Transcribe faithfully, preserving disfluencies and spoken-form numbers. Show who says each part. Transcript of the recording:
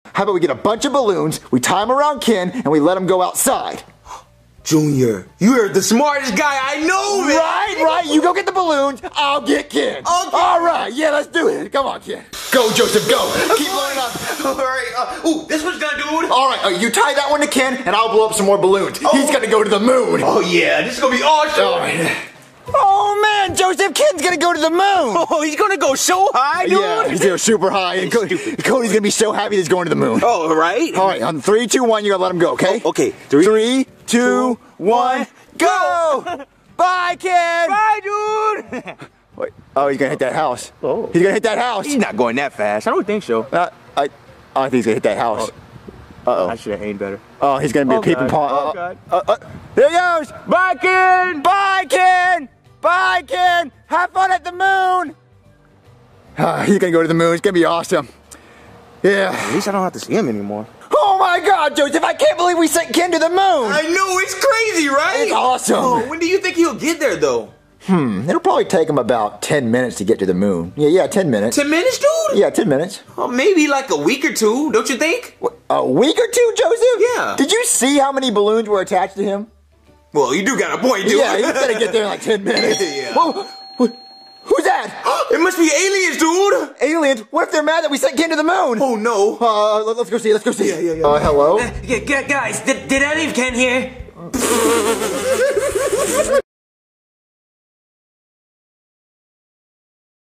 Speaker 1: How about we get a bunch of balloons, we tie them around Ken, and we let him go outside?
Speaker 2: Junior, you are the smartest guy I know, man.
Speaker 1: Right, right. You go get the balloons, I'll get Ken.
Speaker 2: Okay.
Speaker 1: All right, yeah, let's do it. Come on, Ken. Go, Joseph, go. Keep blowing up.
Speaker 2: All right. Uh, ooh, this one's gonna do it.
Speaker 1: All right, uh, you tie that one to Ken, and I'll blow up some more balloons.
Speaker 2: Oh.
Speaker 1: He's gonna go to the moon.
Speaker 2: Oh yeah, this is gonna be awesome.
Speaker 1: All right. Oh man, Joseph, Ken's gonna go to the moon.
Speaker 2: Oh, he's gonna go so high, dude.
Speaker 1: Yeah, he's gonna go super high. And Co Cody's gonna be so happy that he's going to the moon.
Speaker 2: Oh, right.
Speaker 1: All right, on three, two, one, you gotta let him go, okay?
Speaker 2: Oh, okay. Three,
Speaker 1: three, two, one, go! Bye, Ken.
Speaker 2: Bye, dude.
Speaker 1: Wait. Oh, he's gonna hit that house.
Speaker 2: Oh.
Speaker 1: He's gonna hit that house.
Speaker 2: He's not going that fast. I don't think so.
Speaker 1: Uh, I, I think he's gonna hit that house. Uh oh.
Speaker 2: I should have aimed better.
Speaker 1: Oh, he's gonna be
Speaker 2: Oh,
Speaker 1: a peeping
Speaker 2: God.
Speaker 1: Tom.
Speaker 2: Oh,
Speaker 1: Uh,
Speaker 2: God.
Speaker 1: uh, uh, there he goes.
Speaker 2: Bye, Ken.
Speaker 1: Bye, Ken. Bye, Ken. Have fun at the moon. Uh, he's gonna go to the moon. It's gonna be awesome. Yeah.
Speaker 2: At least I don't have to see him anymore.
Speaker 1: Oh my God, Joseph! I can't believe we sent Ken to the moon.
Speaker 2: I know, it's crazy, right?
Speaker 1: It's awesome.
Speaker 2: Oh, when do you think he'll get there, though?
Speaker 1: Hmm. It'll probably take him about ten minutes to get to the moon. Yeah, yeah, ten minutes.
Speaker 2: Ten minutes, dude?
Speaker 1: Yeah, ten minutes.
Speaker 2: Oh, maybe like a week or two, don't you think?
Speaker 1: What, a week or two, Joseph?
Speaker 2: Yeah.
Speaker 1: Did you see how many balloons were attached to him?
Speaker 2: Well, you do got a point, dude.
Speaker 1: Yeah, he's gonna get there in like ten minutes.
Speaker 2: Yeah.
Speaker 1: Whoa, wh- who's that?
Speaker 2: It must be aliens, dude.
Speaker 1: Aliens? What if they're mad that we sent Ken to the moon?
Speaker 2: Oh, no.
Speaker 1: Uh, let- let's go see. Let's go see.
Speaker 2: Yeah, yeah, yeah.
Speaker 1: Uh, hello?
Speaker 3: Yeah, guys, did, did I leave Ken here?